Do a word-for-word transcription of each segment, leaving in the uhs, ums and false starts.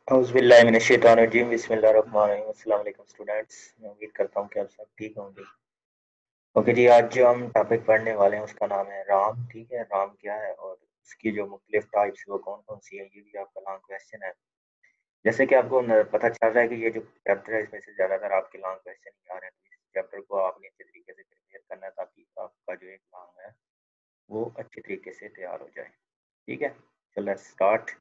औज़ुबिल्लाहिमिनश्शैतानिर्रजीम बिस्मिल्लाहिर्रहमानिर्रहीम। अस्सलाम वालेकुम स्टूडेंट्स, मैं उम्मीद करता हूँ कि आप सब ठीक होंगे। ओके जी, आज जो हम टॉपिक पढ़ने वाले हैं उसका नाम है राम। ठीक है, राम क्या है और उसकी जो मुख्तलिफ टाइप्स वो कौन कौन सी है, ये भी आपका लॉन्ग क्वेश्चन है। जैसे कि आपको न- पता चल रहा है कि ये जो चैप्टर है इसमें से ज़्यादातर आपके लॉन्ग क्वेश्चन ही आ रहे हैं, तो इस चैप्टर को आपने अच्छे तरीके से प्रिपेयर करना है ताकि आपका जो एक लॉन्ग है वो अच्छे तरीके से तैयार हो जाए। ठीक है, तो let's start.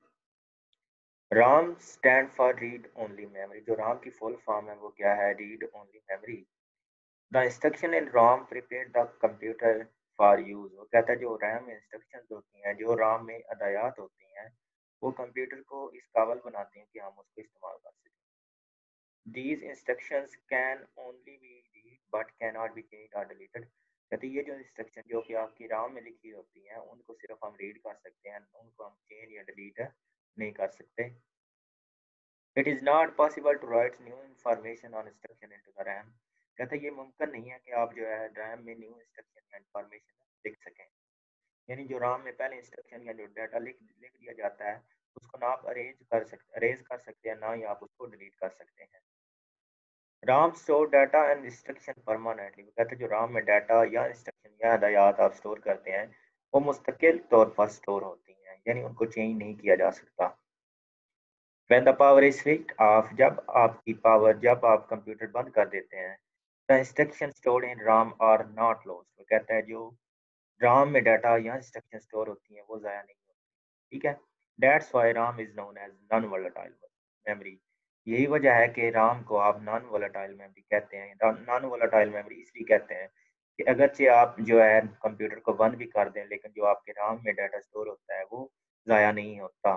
ROM stand for read only memory. जो राम की फुल फॉर्म है वो क्या है? Read only memory. The instruction in ROM prepare the computer for use. वो कहता है जो रैम इंस्ट्रक्शंस होती हैं, जो राम में हदायत होती हैं, वो कंप्यूटर को इस काबल बनाती हैं कि हम उसको इस्तेमाल कर सकें। These instructions can only be read but can not be change और डिलीटेड। कहते हैं ये जो इंस्ट्रक्शन जो कि आपकी राम में लिखी होती हैं उनको सिर्फ हम रीड कर सकते हैं, उनको हम चेंज या डिलीट नहीं कर सकते। It is not possible to write new information on instruction into the RAM. कहते हैं ये मुमकिन नहीं है कि आप जो है रैम में न्यू इंस्ट्रक्शन या इंफॉर्मेशन लिख सकें। यानी जो राम में पहले इंस्ट्रक्शन या जो डाटा लिख लिख दिया जाता है उसको ना आप अरेंज कर सकते अरेज कर सकते हैं, ना ही आप उसको डिलीट कर सकते हैं। ROM store data and instruction permanently. कहते हैं जो राम में डाटा या इंस्ट्रक्शन या हदायत आप स्टोर करते हैं वो मुस्तकिल तौर पर स्टोर होती हैं, यानी उनको चेंज नहीं किया जा सकता। When the power is switched off, जब आपकी पावर जब आप कंप्यूटर बंद कर देते हैं, the instruction stored in RAM are not lost। वो कहता है जो राम में डाटा या इंस्ट्रक्शन स्टोर होती हैं वो ज़ाया नहीं होती। ठीक है, that's why ROM is known as non volatile memory. यही वजह है कि राम को आप नॉन वोलेटाइल मेमोरी कहते हैं। नॉन वोलेटाइल मेमोरी इसलिए कहते हैं कि अगरचे आप जो है कंप्यूटर को बंद भी कर दें लेकिन जो आपके राम में डाटा स्टोर होता है वो ज़ाया नहीं होता।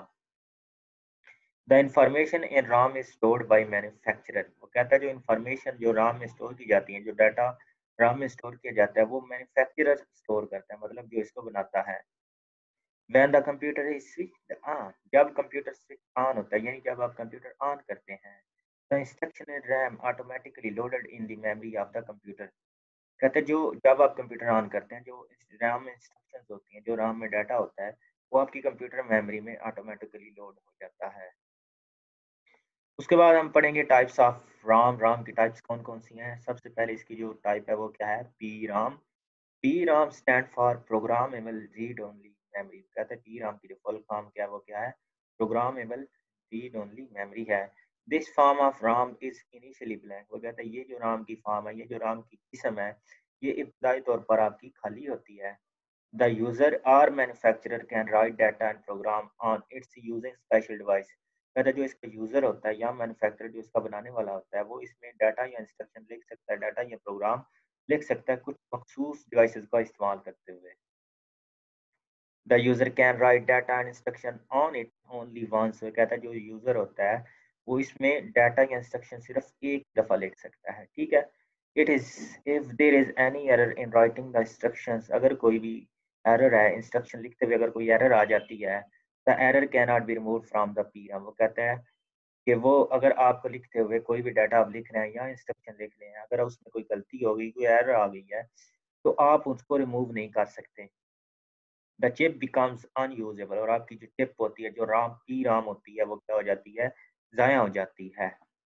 The information in ROM is stored by manufacturer. वो कहता है जो इंफॉर्मेशन जो राम में स्टोर की जाती है, जो डाटा राम में स्टोर किया जाता है वो मैन्युफैक्चरर स्टोर करता है, मतलब जो इसको बनाता है। When the computer is switched on, जब कंप्यूटर स्विच ऑन होता है यानी जब आप कंप्यूटर ऑन करते हैं, the instruction in RAM automatically loaded in the memory of the computer. कहते हैं जो जब आप कंप्यूटर ऑन करते हैं जो राम में इंस्ट्रक्शंस होती हैं, जो राम में डाटा होता है वो आपकी कंप्यूटर मेमोरी में ऑटोमेटिकली लोड हो जाता है। उसके बाद हम पढ़ेंगे टाइप्स ऑफ राम। राम की टाइप्स कौन कौन सी हैं? सबसे पहले इसकी जो टाइप है वो क्या है? P ROM. P ROM stand for programmable read only memory. कहते हैं पी राम की जो फुल फॉर्म क्या है वो क्या है? प्रोग्रामेबल रीड ओनली मेमोरी है। This form of ROM is initially blank. वो कहते हैं ये जो राम की फॉर्म है, ये जो राम की किस्म है, ये इब्तदाई तौर पर आपकी खाली होती है। The user or manufacturer can write data and program on its using special device। कहता है जो इसका यूजर होता है या मैन्युफैक्चरर जो इसका बनाने वाला होता है वो इसमें डाटा या इंस्ट्रक्शन लिख सकता है, डाटा या प्रोग्राम लिख सकता है कुछ मखसूस डिवाइसेस का इस्तेमाल करते हुए। The user can write data and instruction on it only once. कहता है जो यूजर होता है वो इसमें डाटा या इंस्ट्रक्शन सिर्फ एक दफा लिख सकता है। ठीक है, it is if there is any error in writing the instructions, अगर कोई भी एरर है इंस्ट्रक्शन लिखते हुए, अगर कोई एरर आ जाती है, the error can not be remove from the PROM. वो कहता है कि वो अगर आपको लिखते हुए कोई भी डाटा आप लिख रहे हैं या इंस्ट्रक्शन लिख रहे हैं, अगर उसमें कोई गलती हो गई, कोई एरर आ गई है, तो आप उसको रिमूव नहीं कर सकते। The chip becomes unusable. और आपकी जो चिप होती है, जो राम पी राम होती है, वो क्या हो जाती है? ज़ाया हो जाती है।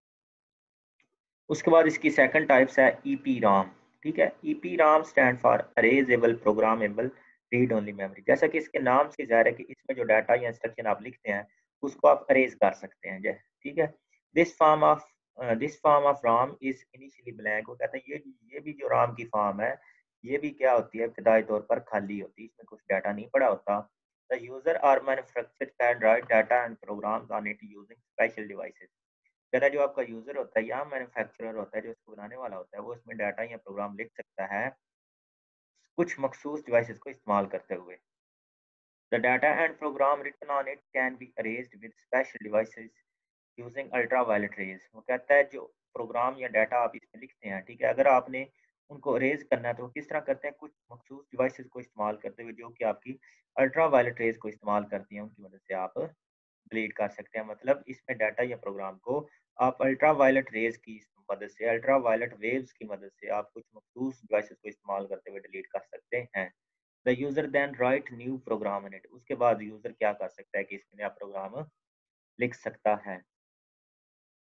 उसके बाद इसकी सेकंड टाइप्स है ईपी राम। ठीक है, EP ROM stand for erasable programmable read only memory. जैसा कि इसके नाम से ज़ाहिर है कि इसमें जो डाटा या इंस्ट्रक्शन आप लिखते हैं उसको आप अरेज कर सकते हैं। जै ठीक है, this form of this form of ROM is initially blank. वो कहता है ये ये भी जो राम की फॉर्म है ये भी क्या होती है? इब्तदाई तौर पर खाली होती है, इसमें कुछ डाटा नहीं पड़ा होता। द यूजर और manufacturer can write data and programs on it using special devices. कहता है जो आपका यूजर होता है या मैन्युफैक्चरर होता है जो इसको बनाने वाला होता है वो इसमें डाटा या प्रोग्राम लिख सकता है कुछ मखसूस डिवाइसेस को इस्तेमाल करते हुए। The data and program written on it can be erased with special devices using ultraviolet rays. वो कहता है जो प्रोग्राम या डाटा आप इसमें लिखते हैं, ठीक है, अगर आपने उनको अरेज करना है तो वो किस तरह करते हैं? कुछ मखसूस डिवाइसेस को इस्तेमाल करते हुए जो कि आपकी अल्ट्रावायलेट रेज को इस्तेमाल करती हैं, उनकी मदद से आप डिलीट कर सकते हैं। मतलब इसमें डाटा या प्रोग्राम को आप अल्ट्रा वायलेट रेज की मदद से, अल्ट्रा वायलेट वेव्स की मदद से आप कुछ मखसूस डिवाइसेस को इस्तेमाल करते हुए डिलीट कर सकते हैं। The user then write new program in it. उसके बाद यूजर क्या कर सकता है कि इसमें नया प्रोग्राम लिख सकता है।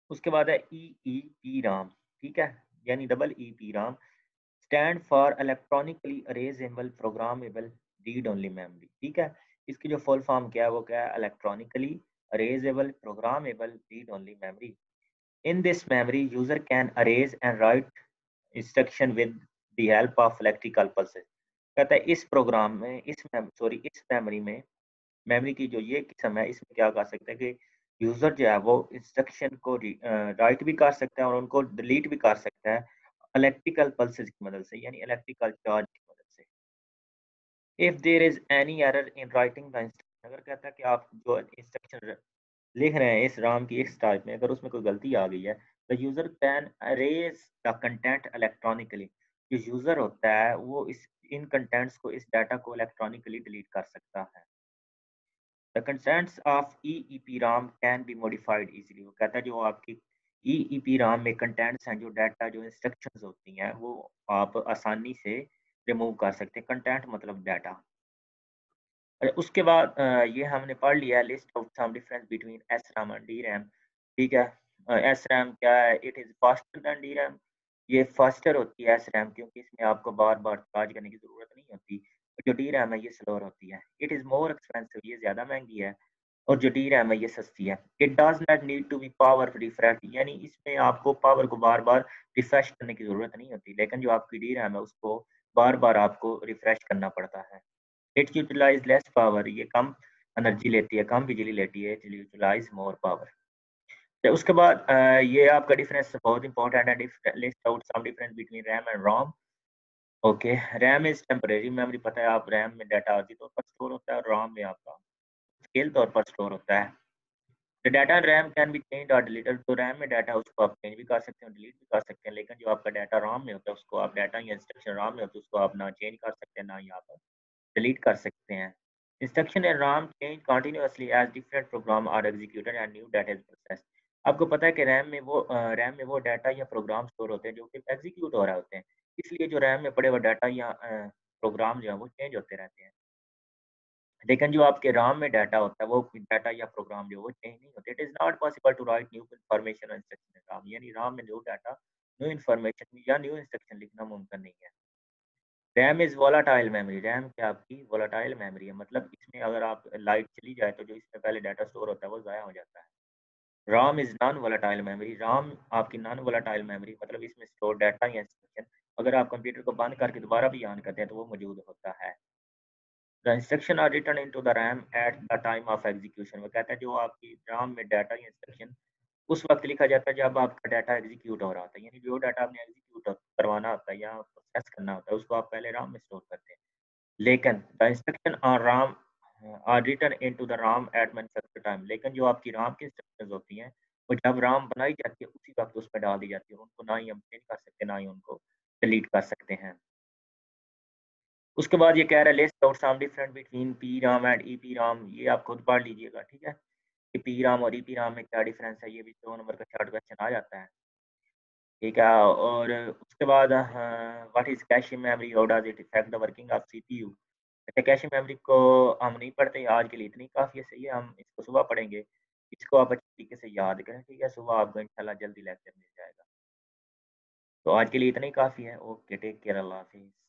उसके बाद है ई ई पी राम, ठीक है, यानी double E P ROM stand for electronically erasable programmable read only memory, ठीक है। इसकी जो फुल फॉर्म क्या है वो क्या है, electronically erasable programmable read only memory. In this memory user can erase and write instruction with the help of electrical pulses. कहता है इस प्रोग्राम में इस सॉरी इस मेमोरी में मेमोरी की जो ये किस्म है इसमें क्या कर सकते हैं कि यूजर जो है वो इंस्ट्रक्शन को राइट भी कर सकता है और उनको डिलीट भी कर सकता है इलेक्ट्रिकल पल्सेस की मदद से, यानी इलेक्ट्रिकल चार्ज की मदद से। If there is any error in writing the instruction, अगर कहता है कि आप जो इंस्ट्रक्शन लिख रहे हैं इस राम की इस टाइप में, अगर उसमें कोई गलती आ गई है, the user can erase the content electronically. जो यूजर होता है वो इस इन कंटेंट्स को, इस डाटा को इलेक्ट्रॉनिकली डिलीट कर सकता है। The contents of E E P ROM can be modified easily. वो कहता है जो आपकी ई ई पी राम में कंटेंट्स हैं, जो डाटा जो इंस्ट्रक्शंस होती हैं वो आप आसानी से रिमूव कर सकते हैं। कंटेंट मतलब डाटा। और उसके बाद अ, ये हमने पढ़ लिया है list of some difference between S RAM and D RAM, ठीक है। एस रैम क्या है, it is faster than D RAM. ये फास्टर होती है एस रैम क्योंकि इसमें आपको बार बार चार्ज करने की ज़रूरत नहीं होती। जो डी रैम है ये स्लोअर होती है। इट इज़ मोर एक्सपेंसिव, ये ज़्यादा महंगी है। और जो डी रैम है ये सस्ती है। It does not need to be power refresh, यानी इसमें आपको पावर को बार बार रिफ्रेश करने की ज़रूरत नहीं होती, लेकिन जो आपकी डी रैम है उसको बार बार आपको रिफ्रेश करना पड़ता है। इट यूटिलाइज लेस पावर, ये कम एनर्जी लेती है, कम बिजली लेती है। It utilise more power. तो उसके बाद अ, ये आपका डिफरेंस बहुत इंपॉर्टेंट है। List out some difference between RAM and ROM. Okay, RAM is temporary memory, पता है आप, रैम में डाटा आर्जी तौर पर स्टोर होता है और रोम में आपका स्केल तौर पर स्टोर होता है। The data RAM can be change और डिलीटेड। तो रैम में डाटा उसको आप चेंज भी कर सकते हैं, डिलीट भी कर सकते हैं, लेकिन जो आपका डाटा रोम में होता है उसको आप, डाटा या इंस्ट्रक्शन रोम में होता है उसको आप ना चेंज कर सकते हैं ना ही आप डिलीट कर सकते हैं। Instruction in RAM change continuously as different program are executed and new data is processed. आपको पता है कि रैम में वो अ, रैम में वो डाटा या प्रोग्राम स्टोर होते हैं जो कि एग्जीक्यूट हो रहे होते हैं। इसलिए जो रैम में पड़े हुए डाटा या अ, प्रोग्राम जो है वो चेंज होते रहते हैं। लेकिन जो आपके राम में डाटा होता है वो डाटा या प्रोग्राम जो है वो चेंज नहीं होते। It is not possible to write new information और इंस्ट्रक्शन इन राम, यानी राम में न्यू डाटा, न्यू इन्फॉर्मेशन या न्यू इंस्ट्रक्शन लिखना मुमकिन नहीं है। RAM is volatile memory, RAM क्या आपकी वोलेटाइल मेमोरी है, मतलब इसमें अगर आप लाइट चली जाए तो जो इसमें पहले डाटा स्टोर होता है वो ज़ाया हो जाता है। ROM is non volatile memory, ROM आपकी नॉन वोलेटाइल मेमोरी, मतलब इसमें स्टोर डाटा या इंस्ट्रक्शन अगर आप कंप्यूटर को बंद करके दोबारा भी ऑन करते हैं तो वो मौजूद होता है। The instruction are written into the RAM at the time of execution. वो कहता है जो आपकी रैम में डाटा या इंस्ट्रक्शन उस वक्त लिखा जाता है जब आपका डाटा एग्जीक्यूट हो रहा होता है, यानी जो डाटा आपने एग्जीक्यूट करवाना होता है या प्रोसेस करना होता है उसको आप पहले रैम में स्टोर करते हैं। लेकिन the instruction on ROM are written into the ROM at manufacture time, लेकिन जो आपकी राम की इंस्ट्रक्शंस होती हैं वो जब राम बनाई जाती है उसी वक्त उसमें डाल दी जाती है, उनको ना ही हम चेंज कर सकते ना ही उनको डिलीट कर सकते हैं। उसके बाद ये कह रहा है list out some different between P ROM and E P ROM, ये आप खुद पढ़ लीजिएगा, ठीक है, कि पी राम और ई पी राम में क्या डिफरेंस है, ये भी दो नंबर का शॉर्ट क्वेश्चन आ जाता है, ठीक है। और उसके बाद what is cache memory, how does it effect the working of CPU. अच्छा, कैश मेमोरी को हम नहीं पढ़ते, आज के लिए इतनी काफ़ी है, सही है, हम इसको सुबह पढ़ेंगे। इसको आप अच्छी तरीके से याद करें, ठीक है, सुबह आपको इंशाल्लाह जल्दी लेक्चर मिल जाएगा। तो आज के लिए इतना ही काफ़ी है। ओके, टेक केयर, अल्लाह हाफ़िज़।